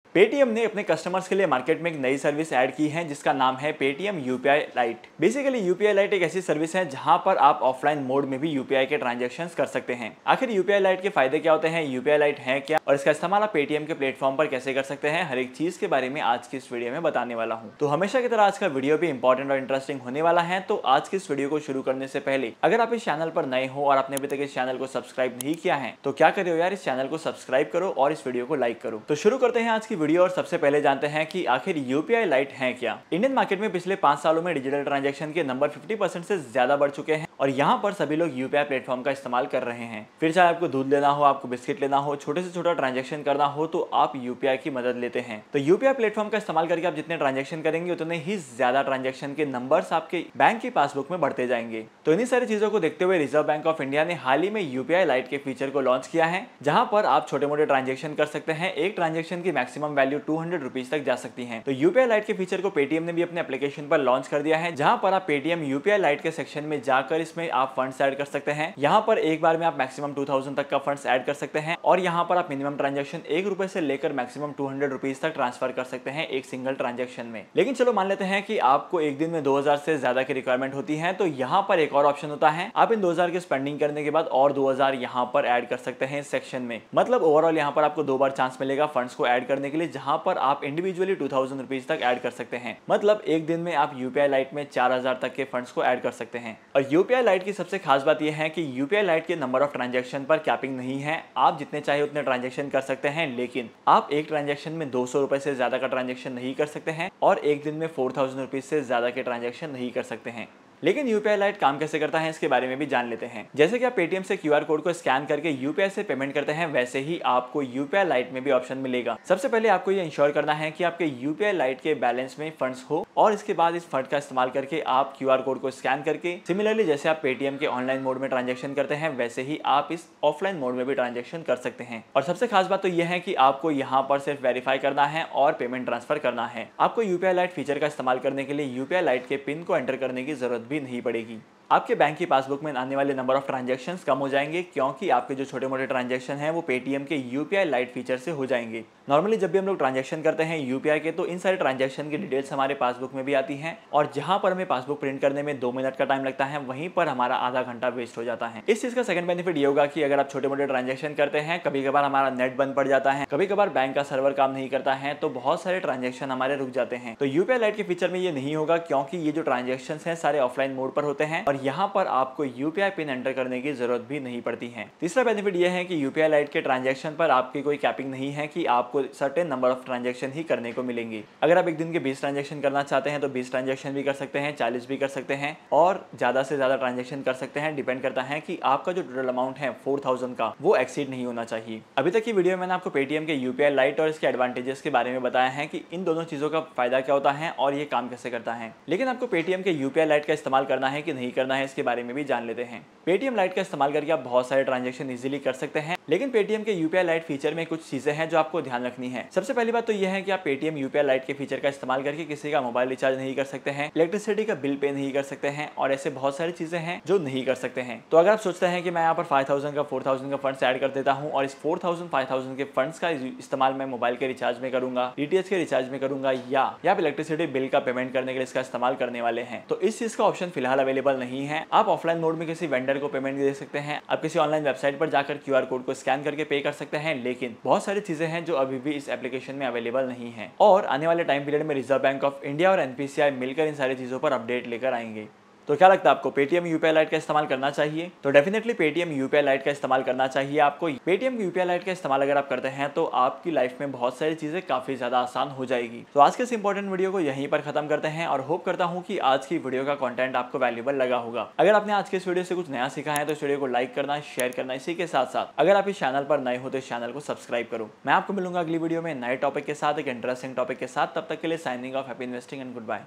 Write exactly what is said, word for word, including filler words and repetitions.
Paytm ने अपने customers के लिए मार्केट में एक नई सर्विस ऐड की है जिसका नाम है Paytm UPI lite. Basically UPI lite एक ऐसी सर्विस है जहां पर आप ऑफलाइन मोड में भी यूपीआई के ट्रांजैक्शंस कर सकते हैं। आखिर यूपीआई लाइट के फायदे क्या होते हैं, यूपीआई लाइट है क्या और इसका इस्तेमाल आप पेटीएम के प्लेटफॉर्म पर कैसे कर सकते हैं, हर एक चीज के बारे में आज की इस वीडियो में बताने वाला हूँ। तो हमेशा की तरह आज का वीडियो भी इंपॉर्टेंट और इंटरेस्टिंग होने वाला है। तो आज की इस वीडियो को शुरू करने से पहले अगर आप इस चैनल पर नए हो और आपने अभी तक इस चैनल को सब्सक्राइब नहीं किया है तो क्या करो यार, इस चैनल को सब्सक्राइब करो और इस वीडियो को लाइक करो। तो शुरू करते हैं आज की वीडियो और सबसे पहले जानते हैं कि आखिर यूपीआई लाइट है क्या। इंडियन मार्केट में पिछले पांच सालों में डिजिटल ट्रांजैक्शन के नंबर पचास परसेंट से ज्यादा बढ़ चुके हैं और यहाँ पर सभी लोग यूपीआई प्लेटफॉर्म का इस्तेमाल कर रहे हैं। फिर चाहे आपको दूध लेना हो, आपको बिस्किट लेना हो, छोटे से छोटा ट्रांजैक्शन करना हो तो आप यूपीआई की मदद लेते हैं। तो यूपीआई प्लेटफॉर्म का इस्तेमाल करके आप जितने ट्रांजैक्शन करेंगे उतने ही ज्यादा ट्रांजैक्शन के नंबर्स आपके बैंक की पासबुक में बढ़ते जाएंगे। तो इन्हीं सारी चीजों को देखते हुए रिजर्व बैंक ऑफ इंडिया ने हाल ही में यूपीआई लाइट के फीचर को लॉन्च किया है जहां पर आप छोटे मोटे ट्रांजैक्शन कर सकते हैं। एक ट्रांजैक्शन की maximum value two hundred rupees तक जा सकती है। तो यूपीआई लाइट के फीचर को पेटीएम ने भी अपने एप्लीकेशन पर लॉन्च कर दिया है जहां पर आप पेटीएम यूपीआई लाइट के सेक्शन में जाकर इसमें आप फंड्स ऐड कर सकते हैं। यहां पर एक बार में आप मैक्सिमम टू थाउजेंड तक का फंड्स ऐड कर सकते हैं और यहां पर आप मिनिमम ट्रांजैक्शन एक रुपए से लेकर मैक्सिमम टू हंड्रेड रुपीज तक ट्रांसफर कर सकते हैं एक सिंगल ट्रांजैक्शन में। लेकिन चलो मान लेते हैं कि आपको एक दिन में दो हजार से ज्यादा की रिक्वायरमेंट होती है तो यहाँ पर एक और ऑप्शन होता है, आप इन दो हजार की स्पेंडिंग करने के बाद और दो हजार यहाँ पर ऐड कर सकते हैं इस सेक्शन में। मतलब ओवरऑल यहाँ पर आपको दो बार चांस मिलेगा फंड्स को ऐड करने के लिए जहां पर आप इंडिविजुअली टू थाउजेंड रुपीज तक ऐड कर सकते हैं। मतलब एक दिन में आप यूपीआई लाइट में चार हजार तक के फंड्स को ऐड कर सकते हैं। और यूपीआई लाइट की सबसे खास बात यह है कि यूपीआई लाइट के नंबर ऑफ ट्रांजैक्शन पर कैपिंग नहीं है। आप जितने चाहे उतने ट्रांजैक्शन कर सकते हैं, लेकिन आप एक ट्रांजैक्शन में दो सौ रुपए से ज्यादा का ट्रांजैक्शन नहीं कर सकते हैं और एक दिन में फोर थाउजेंड रुपीज से ज्यादा के ट्रांजैक्शन नहीं कर सकते हैं। लेकिन यूपीआई लाइट काम कैसे करता है इसके बारे में भी जान लेते हैं। जैसे कि आप पेटीएम से क्यूआर कोड को स्कैन करके यूपीआई से पेमेंट करते हैं वैसे ही आपको यूपीआई लाइट में भी ऑप्शन मिलेगा। सबसे पहले आपको ये इंश्योर करना है कि आपके यूपीआई लाइट के बैलेंस में फंड्स हो और इसके बाद इस फंड का इस्तेमाल करके आप क्यूआर कोड को स्कैन करके सिमिलरली जैसे आप पेटीएम के ऑनलाइन मोड में ट्रांजेक्शन करते हैं वैसे ही आप इस ऑफलाइन मोड में भी ट्रांजेक्शन कर सकते हैं। और सबसे खास बात तो यह है कि आपको यहाँ पर सिर्फ वेरीफाई करना है और पेमेंट ट्रांसफर करना है। आपको यूपीआई लाइट फीचर का इस्तेमाल करने के लिए यूपीआई लाइट के पिन को एंटर करने की जरूरत भी नहीं पड़ेगी। आपके बैंक की पासबुक में आने वाले नंबर ऑफ ट्रांजैक्शंस कम हो जाएंगे क्योंकि आपके जो छोटे मोटे ट्रांजैक्शन हैं वो पेटीएम के यूपीआई लाइट फीचर से हो जाएंगे। नॉर्मली जब भी हम लोग ट्रांजैक्शन करते हैं यूपीआई के तो इन सारे ट्रांजैक्शन की डिटेल्स हमारे पासबुक में भी आती हैं और जहां पर हमें पासबुक प्रिंट करने में दो मिनट का टाइम लगता है वहीं पर हमारा आधा घंटा वेस्ट हो जाता है। इस चीज का सेकंड बेनिफिट ये होगा कि अगर आप छोटे मोटे ट्रांजैक्शन करते हैं, कभी कभार हमारा नेट बंद पड़ जाता है, कभी कभार बैंक का सर्वर काम नहीं करता है तो बहुत सारे ट्रांजैक्शन हमारे रुक जाते हैं। तो यूपीआई लाइट के फीचर में ये नहीं होगा क्योंकि ये जो ट्रांजैक्शन है सारे ऑफलाइन मोड पर होते हैं और यहाँ पर आपको यूपीआई पिन एंटर करने की जरूरत भी नहीं पड़ती है। तीसरा बेनिफिट यह है कि यूपीआई लाइट के ट्रांजैक्शन पर आपकी कोई कैपिंग नहीं है कि आपको सर्टेन नंबर ऑफ ट्रांजैक्शन ही करने को मिलेंगे। अगर आप एक दिन के बीस ट्रांजैक्शन करना चाहते हैं तो बीस ट्रांजैक्शन भी कर सकते हैं, चालीस भी कर सकते हैं और ज्यादा से ज्यादा ट्रांजैक्शन कर सकते हैं। डिपेंड करता है कि आपका जो टोटल अमाउंट है फोर थाउजेंड का वो एक्सीड नहीं होना चाहिए। अभी तक की वीडियो में मैंने आपको पेटीएम के यूपीआई लाइट और इसके एडवांटेजेस के बारे में बताया है कि इन दोनों चीजों का फायदा क्या होता है और ये काम कैसे करता है। लेकिन आपको पेटीएम के यूपीआई लाइट का इस्तेमाल करना है कि नहीं करना है इसके बारे में भी जान लेते हैं। पेटीएम लाइट का इस्तेमाल करके आप बहुत सारे ट्रांजैक्शन इजीली कर सकते हैं, लेकिन पेटीएम के यूपीआई लाइट फीचर में कुछ चीजें हैं जो आपको ध्यान रखनी है। सबसे पहली बात तो यह है कि आप पेटीएम यूपीआई लाइट के फीचर का इस्तेमाल करके किसी का मोबाइल रिचार्ज नहीं कर सकते हैं, इलेक्ट्रिसिटी का बिल पे नहीं कर सकते हैं और ऐसे बहुत सारी चीजें हैं जो नहीं कर सकते हैं। तो अगर आप सोचते हैं कि मैं यहाँ पर फाइव थाउजेंड का फोर थाउजेंड का फंड्स ऐड कर देता हूँ और इस फोर थाउजेंड फाइव थाउजेंड के फंड्स का इस्तेमाल मैं मोबाइल के रिचार्ज में करूंगा, डीटीएच के रिचार्ज में करूंगा या या इलेक्ट्रिसिटी बिल का पेमेंट करने के लिए इसका इस्तेमाल करने वाले हैं, तो इस चीज का ऑप्शन फिलहाल अवेलेबल नहीं है। आप ऑफलाइन मोड में किसी वेंडर को पेमेंट दे सकते हैं, आप किसी ऑनलाइन वेबसाइट पर जाकर क्यूआर कोड को स्कैन करके पे कर सकते हैं, लेकिन बहुत सारी चीजें हैं जो अभी भी इस एप्लीकेशन में अवेलेबल नहीं है। और आने वाले टाइम पीरियड में रिजर्व बैंक ऑफ इंडिया और एनपीसीआई मिलकर इन सारी चीजों पर अपडेट लेकर आएंगे। तो क्या लगता है आपको पेटीएम यूपीआई लाइट का इस्तेमाल करना चाहिए? तो डेफिनेटली पेटीएम यूपीआई लाइट का इस्तेमाल करना चाहिए आपको। पेटीएम यूपीआई लाइट का इस्तेमाल अगर आप करते हैं तो आपकी लाइफ में बहुत सारी चीजें काफी ज्यादा आसान हो जाएगी। तो आज के इस इंपॉर्टेंट वीडियो को यहीं पर खत्म करते हैं और होप करता हूं कि आज की वीडियो का कंटेंट आपको वैल्यूएबल लगा होगा। अगर आपने आज के इस वीडियो से कुछ नया सीखा है तो इस वीडियो को लाइक करना, शेयर करना, इसी के साथ साथ अगर आप इस चैनल पर नए हो तो इस चैनल को सब्सक्राइब करो। मैं आपको मिलूंगा अगली वीडियो में नए टॉपिक के साथ, एक इंटरेस्टिंग टॉपिक के साथ। तब तक के लिए signing off, happy investing and good bye.